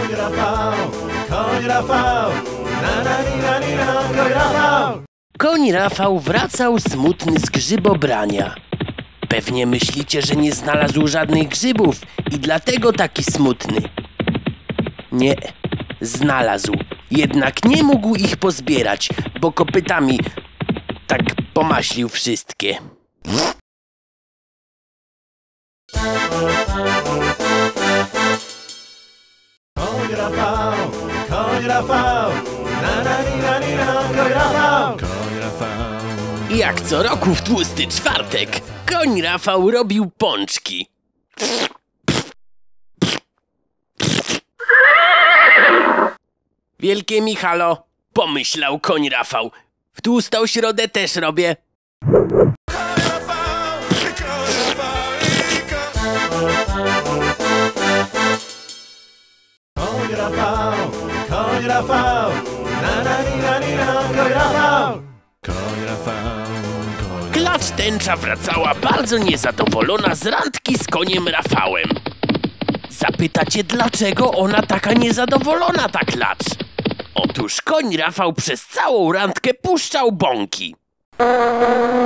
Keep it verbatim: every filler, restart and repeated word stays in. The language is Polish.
Koń Rafał, koń Rafał, na na ni na ni na, koń Rafał. Koń Rafał wracał smutny z grzybobrania. Pewnie myślicie, że nie znalazł żadnych grzybów i dlatego taki smutny. Nie, znalazł. Jednak nie mógł ich pozbierać, bo kopytami tak pomaślił wszystkie. Koń Rafał, koń Rafał, na na ni na ni na, koń Rafał. Koń Rafał. Jak co roku w tłusty czwartek, koń Rafał robił pączki. Wielkie Michalo, pomyślał koń Rafał. W tłustą środę też robię. Koń Rafał, koń Rafał, na na ni na ni na, koń Rafał. Koń Rafał, koń... Klacz tęcza wracała bardzo niezadowolona z randki z koniem Rafałem. Zapytacie, dlaczego ona taka niezadowolona, ta klacz? Otóż koń Rafał przez całą randkę puszczał bąki.